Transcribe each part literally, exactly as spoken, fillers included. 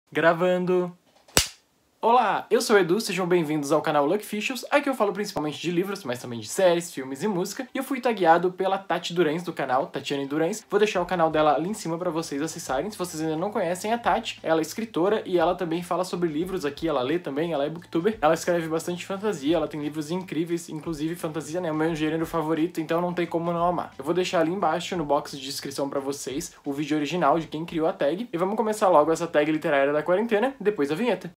Gravando! Olá, eu sou o Edu, sejam bem-vindos ao canal Lucky Fichos. Aqui eu falo principalmente de livros, mas também de séries, filmes e música. E eu fui tagueado pela Tati Durães do canal, Tatiane Durães. Vou deixar o canal dela ali em cima pra vocês acessarem. Se vocês ainda não conhecem a Tati, ela é escritora e ela também fala sobre livros aqui. Ela lê também, ela é booktuber. Ela escreve bastante fantasia, ela tem livros incríveis, inclusive fantasia, né? É o meu gênero favorito, então não tem como não amar. Eu vou deixar ali embaixo no box de descrição pra vocês o vídeo original de quem criou a tag. E vamos começar logo essa tag literária da quarentena, depois da vinheta.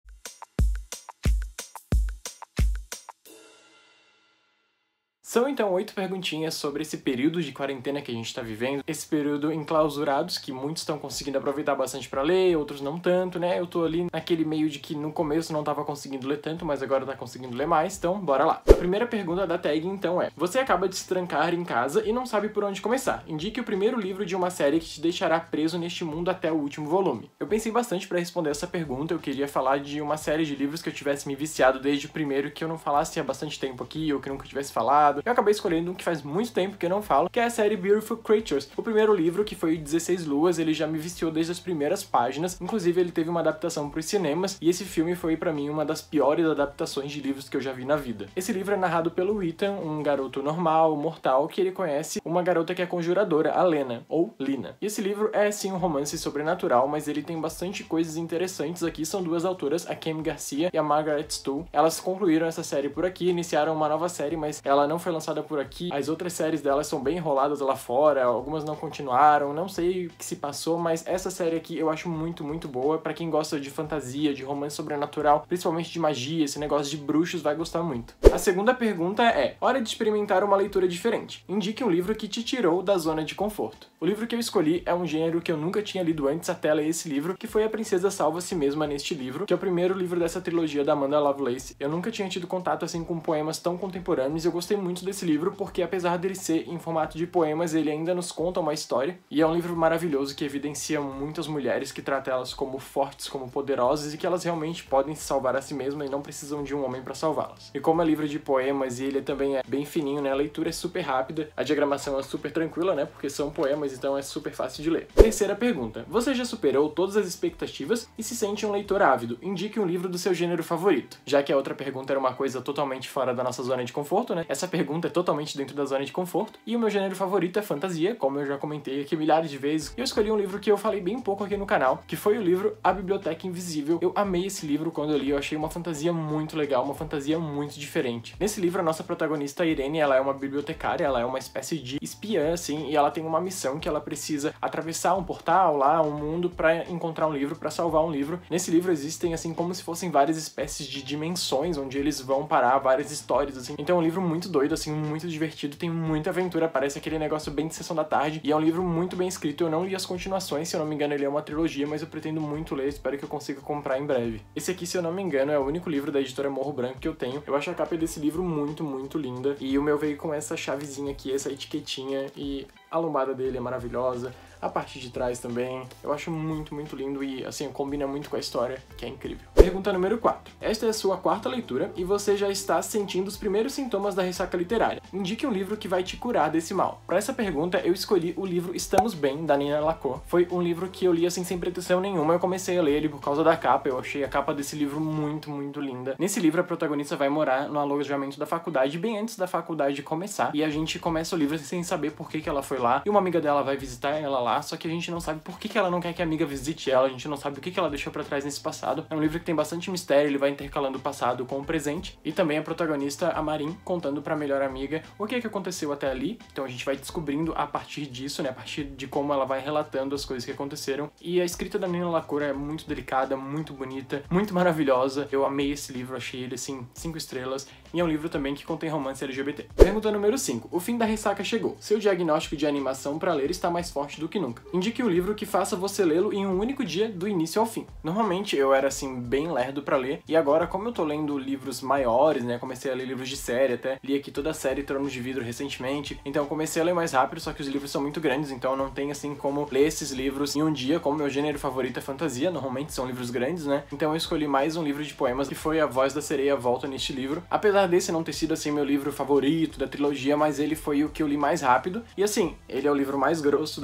São então oito perguntinhas sobre esse período de quarentena que a gente tá vivendo, esse período enclausurados, que muitos estão conseguindo aproveitar bastante pra ler, outros não tanto, né? Eu tô ali naquele meio de que no começo não tava conseguindo ler tanto, mas agora tá conseguindo ler mais, então bora lá. A primeira pergunta da tag então é: você acaba de se trancar em casa e não sabe por onde começar. Indique o primeiro livro de uma série que te deixará preso neste mundo até o último volume. Eu pensei bastante pra responder essa pergunta, eu queria falar de uma série de livros que eu tivesse me viciado desde o primeiro, que eu não falasse há bastante tempo aqui, ou que nunca tivesse falado. Eu acabei escolhendo um que faz muito tempo que eu não falo, que é a série Beautiful Creatures. O primeiro livro, que foi dezesseis Luas, ele já me viciou desde as primeiras páginas. Inclusive, ele teve uma adaptação para os cinemas, e esse filme foi pra mim uma das piores adaptações de livros que eu já vi na vida. Esse livro é narrado pelo Ethan, um garoto normal, mortal, que ele conhece uma garota que é conjuradora, a Lena, ou Lina. E esse livro é sim um romance sobrenatural, mas ele tem bastante coisas interessantes aqui. São duas autoras, a Kemi Garcia e a Margaret Stohl. Elas concluíram essa série por aqui, iniciaram uma nova série, mas ela não foi lançada por aqui. As outras séries delas são bem enroladas lá fora, algumas não continuaram, não sei o que se passou, mas essa série aqui eu acho muito, muito boa. Pra quem gosta de fantasia, de romance sobrenatural, principalmente de magia, esse negócio de bruxos, vai gostar muito. A segunda pergunta é: hora de experimentar uma leitura diferente. Indique um livro que te tirou da zona de conforto. O livro que eu escolhi é um gênero que eu nunca tinha lido antes até ler esse livro, que foi A Princesa Salva a Si Mesma neste livro, que é o primeiro livro dessa trilogia da Amanda Lovelace. Eu nunca tinha tido contato assim com poemas tão contemporâneos e eu gostei muito desse livro porque apesar dele ser em formato de poemas, ele ainda nos conta uma história, e é um livro maravilhoso que evidencia muitas mulheres, que trata elas como fortes, como poderosas, e que elas realmente podem se salvar a si mesmas e não precisam de um homem para salvá-las. E como é livro de poemas e ele também é bem fininho, né, a leitura é super rápida, a diagramação é super tranquila, né, porque são poemas, então é super fácil de ler. Terceira pergunta: você já superou todas as expectativas e se sente um leitor ávido? Indique um livro do seu gênero favorito. Já que a outra pergunta era uma coisa totalmente fora da nossa zona de conforto, né, essa pergunta é totalmente dentro da zona de conforto, e o meu gênero favorito é fantasia, como eu já comentei aqui milhares de vezes. Eu escolhi um livro que eu falei bem pouco aqui no canal, que foi o livro A Biblioteca Invisível. Eu amei esse livro quando eu li, eu achei uma fantasia muito legal, uma fantasia muito diferente. Nesse livro, a nossa protagonista, a Irene, ela é uma bibliotecária, ela é uma espécie de espiã, assim, e ela tem uma missão que ela precisa atravessar um portal lá, um mundo, pra encontrar um livro, pra salvar um livro. Nesse livro existem, assim, como se fossem várias espécies de dimensões, onde eles vão parar, várias histórias, assim. Então é um livro muito doido, assim, muito divertido, tem muita aventura, parece aquele negócio bem de sessão da tarde, e é um livro muito bem escrito. Eu não li as continuações, se eu não me engano ele é uma trilogia, mas eu pretendo muito ler, espero que eu consiga comprar em breve. Esse aqui, se eu não me engano, é o único livro da editora Morro Branco que eu tenho. Eu acho a capa desse livro muito, muito linda, e o meu veio com essa chavezinha aqui, essa etiquetinha, e a lombada dele é maravilhosa, a parte de trás também. Eu acho muito, muito lindo e, assim, combina muito com a história, que é incrível. Pergunta número quatro. Esta é a sua quarta leitura e você já está sentindo os primeiros sintomas da ressaca literária. Indique um livro que vai te curar desse mal. Para essa pergunta, eu escolhi o livro Estamos Bem, da Nina Lacroix. Foi um livro que eu li, assim, sem pretensão nenhuma. Eu comecei a ler ele por causa da capa. Eu achei a capa desse livro muito, muito linda. Nesse livro, a protagonista vai morar no alojamento da faculdade, bem antes da faculdade começar. E a gente começa o livro sem saber por que que ela foi lá. E uma amiga dela vai visitar ela lá, só que a gente não sabe por que que ela não quer que a amiga visite ela, a gente não sabe o que que ela deixou pra trás nesse passado. É um livro que tem bastante mistério, ele vai intercalando o passado com o presente, e também a protagonista, a Marin, contando pra melhor amiga o que que aconteceu até ali. Então a gente vai descobrindo a partir disso, né, a partir de como ela vai relatando as coisas que aconteceram. E a escrita da Nina Lacroix é muito delicada, muito bonita, muito maravilhosa. Eu amei esse livro, achei ele, assim, cinco estrelas, e é um livro também que contém romance L G B T. Pergunta número cinco. O fim da ressaca chegou. Seu diagnóstico de animação pra ler está mais forte do que nunca. Indique um livro que faça você lê-lo em um único dia, do início ao fim. Normalmente eu era, assim, bem lerdo pra ler, e agora, como eu tô lendo livros maiores, né, comecei a ler livros de série até, li aqui toda a série Tronos de Vidro recentemente, então eu comecei a ler mais rápido, só que os livros são muito grandes, então eu não tenho, assim, como ler esses livros em um dia. Como meu gênero favorito é fantasia, normalmente são livros grandes, né, então eu escolhi mais um livro de poemas, que foi A Voz da Sereia Volta neste livro. Apesar desse não ter sido, assim, meu livro favorito da trilogia, mas ele foi o que eu li mais rápido, e assim, ele é o livro mais grosso da trilogia,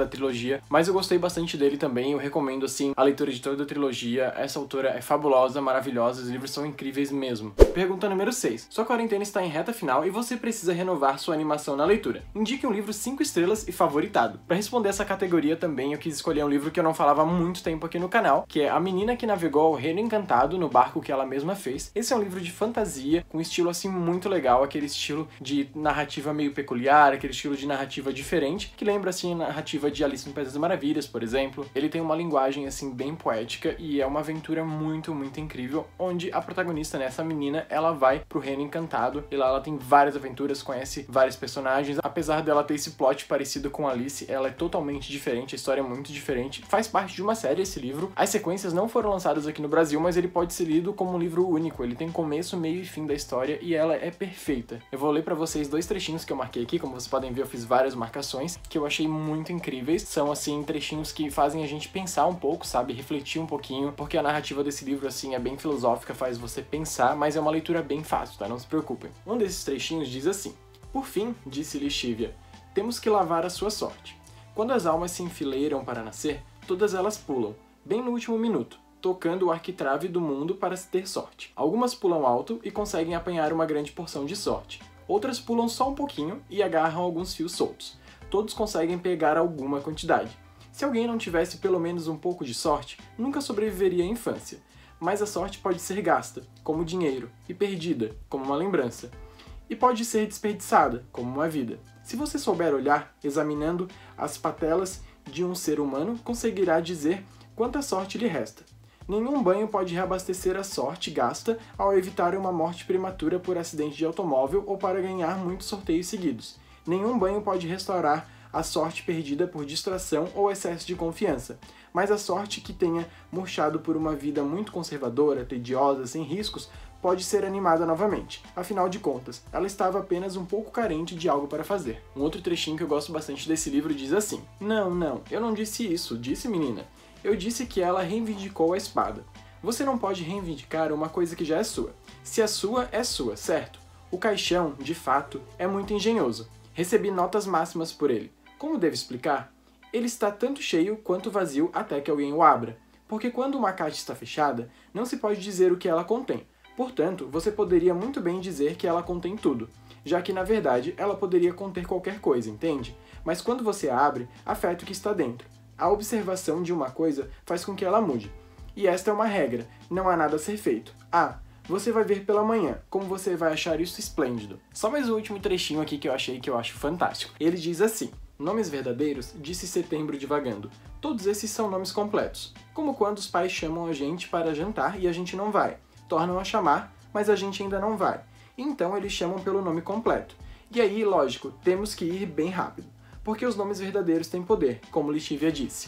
trilogia, mas eu gostei bastante dele também, eu recomendo, assim, a leitura de toda a trilogia. Essa autora é fabulosa, maravilhosa, os livros são incríveis mesmo. Pergunta número seis. Sua quarentena está em reta final e você precisa renovar sua animação na leitura. Indique um livro cinco estrelas e favoritado. Para responder essa categoria também, eu quis escolher um livro que eu não falava há muito tempo aqui no canal, que é A Menina que Navegou ao Reino Encantado no barco que ela mesma fez. Esse é um livro de fantasia, com um estilo assim muito legal, aquele estilo de narrativa meio peculiar, aquele estilo de narrativa diferente, que lembra assim a narrativa de Alice no País das Maravilhas, por exemplo. Ele tem uma linguagem assim bem poética e é uma aventura muito, muito incrível, onde a protagonista, né, essa menina, ela vai pro Reino Encantado e lá ela tem várias aventuras, conhece vários personagens. Apesar dela ter esse plot parecido com Alice, ela é totalmente diferente, a história é muito diferente. Faz parte de uma série esse livro. As sequências não foram lançadas aqui no Brasil, mas ele pode ser lido como um livro único. Ele tem começo, meio e fim da história e ela é perfeita. Eu vou ler pra vocês dois trechinhos que eu marquei aqui. Como vocês podem ver, eu fiz várias marcações que eu achei muito incríveis. São, assim, trechinhos que fazem a gente pensar um pouco, sabe? Refletir um pouquinho, porque a narrativa desse livro, assim, é bem filosófica, faz você pensar, mas é uma leitura bem fácil, tá? Não se preocupem. Um desses trechinhos diz assim: Por fim, disse Lixívia, temos que lavar a sua sorte. Quando as almas se enfileiram para nascer, todas elas pulam, bem no último minuto, tocando o arquitrave do mundo para ter sorte. Algumas pulam alto e conseguem apanhar uma grande porção de sorte. Outras pulam só um pouquinho e agarram alguns fios soltos. Todos conseguem pegar alguma quantidade. Se alguém não tivesse pelo menos um pouco de sorte, nunca sobreviveria à infância. Mas a sorte pode ser gasta, como dinheiro, e perdida, como uma lembrança. E pode ser desperdiçada, como uma vida. Se você souber olhar, examinando as patelas de um ser humano, conseguirá dizer quanta sorte lhe resta. Nenhum banho pode reabastecer a sorte gasta ao evitar uma morte prematura por acidente de automóvel ou para ganhar muitos sorteios seguidos. Nenhum banho pode restaurar a sorte perdida por distração ou excesso de confiança, mas a sorte que tenha murchado por uma vida muito conservadora, tediosa, sem riscos, pode ser animada novamente. Afinal de contas, ela estava apenas um pouco carente de algo para fazer. Um outro trechinho que eu gosto bastante desse livro diz assim: Não, não, eu não disse isso, disse menina. Eu disse que ela reivindicou a espada. Você não pode reivindicar uma coisa que já é sua. Se é sua, é sua, certo? O caixão, de fato, é muito engenhoso. Recebi notas máximas por ele. Como devo explicar? Ele está tanto cheio quanto vazio até que alguém o abra. Porque quando uma caixa está fechada, não se pode dizer o que ela contém. Portanto, você poderia muito bem dizer que ela contém tudo, já que, na verdade, ela poderia conter qualquer coisa, entende? Mas quando você a abre, afeta o que está dentro. A observação de uma coisa faz com que ela mude. E esta é uma regra, não há nada a ser feito. Ah, você vai ver pela manhã, como você vai achar isso esplêndido. Só mais um último trechinho aqui que eu achei que eu acho fantástico. Ele diz assim: Nomes verdadeiros, disse Setembro divagando. Todos esses são nomes completos. Como quando os pais chamam a gente para jantar e a gente não vai. Tornam a chamar, mas a gente ainda não vai. Então eles chamam pelo nome completo. E aí, lógico, temos que ir bem rápido. Porque os nomes verdadeiros têm poder, como Lixívia disse.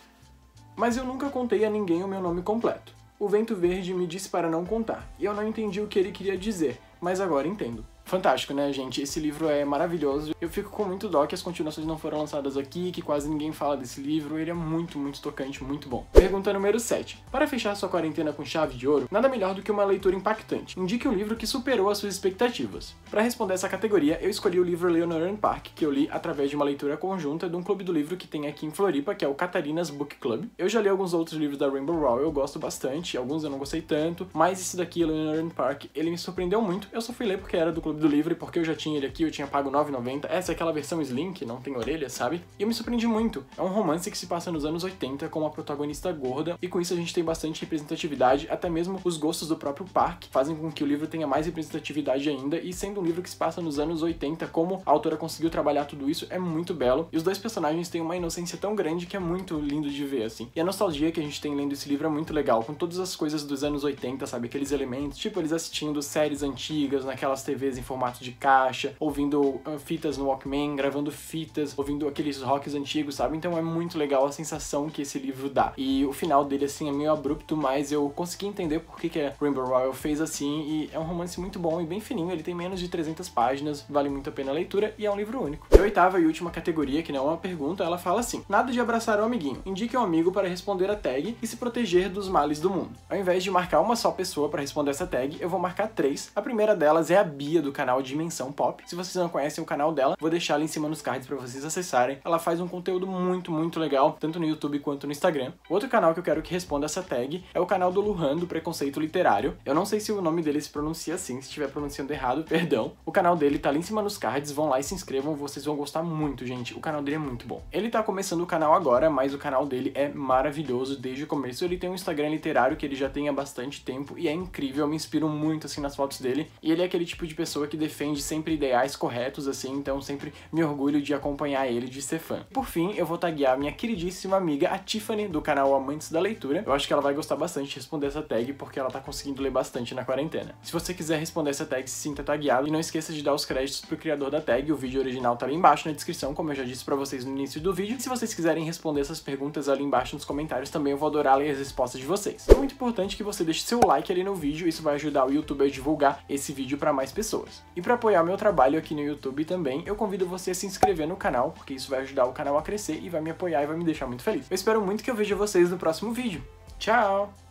Mas eu nunca contei a ninguém o meu nome completo. O Vento Verde me disse para não contar, e eu não entendi o que ele queria dizer, mas agora entendo. Fantástico, né, gente? Esse livro é maravilhoso. Eu fico com muito dó que as continuações não foram lançadas aqui, que quase ninguém fala desse livro. Ele é muito, muito tocante, muito bom. Pergunta número sete. Para fechar sua quarentena com chave de ouro, nada melhor do que uma leitura impactante. Indique um livro que superou as suas expectativas. Para responder essa categoria, eu escolhi o livro Leonard Park, que eu li através de uma leitura conjunta de um clube do livro que tem aqui em Floripa, que é o Catarinas Book Club. Eu já li alguns outros livros da Rainbow Rowell, eu gosto bastante, alguns eu não gostei tanto, mas esse daqui, Leonard Park, ele me surpreendeu muito. Eu só fui ler porque era do clube do livro e porque eu já tinha ele aqui, eu tinha pago nove reais e noventa centavos. Essa é aquela versão Slim, que não tem orelha, sabe? E eu me surpreendi muito. É um romance que se passa nos anos oitenta, com uma protagonista gorda, e com isso a gente tem bastante representatividade, até mesmo os gostos do próprio Park fazem com que o livro tenha mais representatividade ainda, e sendo um livro que se passa nos anos oitenta, como a autora conseguiu trabalhar tudo isso, é muito belo. E os dois personagens têm uma inocência tão grande que é muito lindo de ver, assim. E a nostalgia que a gente tem lendo esse livro é muito legal, com todas as coisas dos anos oitenta, sabe? Aqueles elementos, tipo eles assistindo séries antigas, naquelas T Vs em formato de caixa, ouvindo uh, fitas no Walkman, gravando fitas, ouvindo aqueles rocks antigos, sabe? Então é muito legal a sensação que esse livro dá. E o final dele, assim, é meio abrupto, mas eu consegui entender por que, que a Rainbow Rowell fez assim, e é um romance muito bom e bem fininho, ele tem menos de trezentas páginas, vale muito a pena a leitura, e é um livro único. E a oitava e última categoria, que não é uma pergunta, ela fala assim: nada de abraçar o amiguinho, indique um amigo para responder a tag e se proteger dos males do mundo. Ao invés de marcar uma só pessoa para responder essa tag, eu vou marcar três. A primeira delas é a Bia do canal Dimensão Pop. Se vocês não conhecem o canal dela, vou deixar ali em cima nos cards pra vocês acessarem. Ela faz um conteúdo muito, muito legal, tanto no YouTube quanto no Instagram. Outro canal que eu quero que responda essa tag é o canal do Luhan, do Preconceito Literário. Eu não sei se o nome dele se pronuncia assim, se estiver pronunciando errado, perdão. O canal dele tá ali em cima nos cards, vão lá e se inscrevam, vocês vão gostar muito, gente. O canal dele é muito bom. Ele tá começando o canal agora, mas o canal dele é maravilhoso desde o começo. Ele tem um Instagram literário que ele já tem há bastante tempo e é incrível, eu me inspiro muito, assim, nas fotos dele. E ele é aquele tipo de pessoa que defende sempre ideais corretos, assim, então sempre me orgulho de acompanhar ele, de ser fã. Por fim, eu vou taguear a minha queridíssima amiga, a Tiffany, do canal Amantes da Leitura. Eu acho que ela vai gostar bastante de responder essa tag, porque ela tá conseguindo ler bastante na quarentena. Se você quiser responder essa tag, se sinta tagueado, e não esqueça de dar os créditos pro criador da tag. O vídeo original tá ali embaixo na descrição, como eu já disse pra vocês no início do vídeo. E se vocês quiserem responder essas perguntas ali embaixo nos comentários também, eu vou adorar ler as respostas de vocês. É muito importante que você deixe seu like ali no vídeo, isso vai ajudar o YouTube a divulgar esse vídeo pra mais pessoas. E pra apoiar meu trabalho aqui no YouTube também, eu convido você a se inscrever no canal, porque isso vai ajudar o canal a crescer e vai me apoiar e vai me deixar muito feliz. Eu espero muito que eu veja vocês no próximo vídeo. Tchau!